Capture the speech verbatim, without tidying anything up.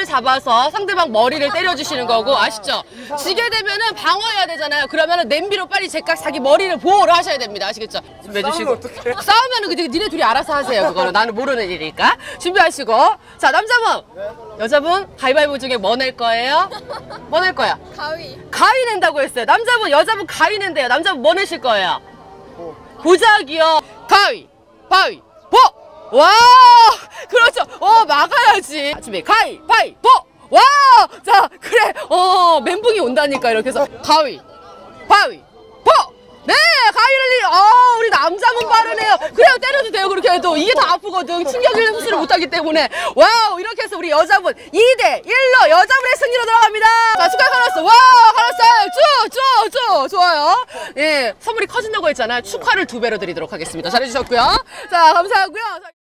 잡아서 상대방 머리를 때려주시는 거고, 아시죠? 지게 되면은 방어해야 되잖아요. 그러면은 냄비로 빨리 제깍 자기 머리를 보호를 하셔야 됩니다. 아시겠죠? 준비해주시고. 싸우면은 그 니네 둘이 알아서 하세요. 그거는 나는 모르는 일이니까. 준비하시고. 자, 남자분, 여자분 가위바위보 중에 뭐 낼 거예요? 뭐 낼 거야? 가위. 가위 낸다고 했어요. 남자분, 여자분 가위 낸대요. 남자분 뭐 내실 거예요? 보자기요. 가위, 바위, 보! 와! 그렇죠. 어, 막아야지. 준비, 가위, 바위, 보! 와! 자, 그래. 어, 멘붕이 온다니까. 이렇게 해서 가위, 바위, 보! 네! 가위를, 어, 우리 남자분 빠르네요. 그래요, 때려도 돼요. 그렇게 해도. 이게 더 아프거든. 충격을 흡수를 못하기 때문에. 와우! 이렇게 해서 우리 여자분 이 대 일로 여자분의 승리로 들어갑니다. 자, 축하 카라스. 와! 카라스! 쭉! 쭉! 쭉! 좋아요. 예, 선물이 커진다고 했잖아요. 축하를 두 배로 드리도록 하겠습니다. 잘해주셨고요. 자, 감사하고요.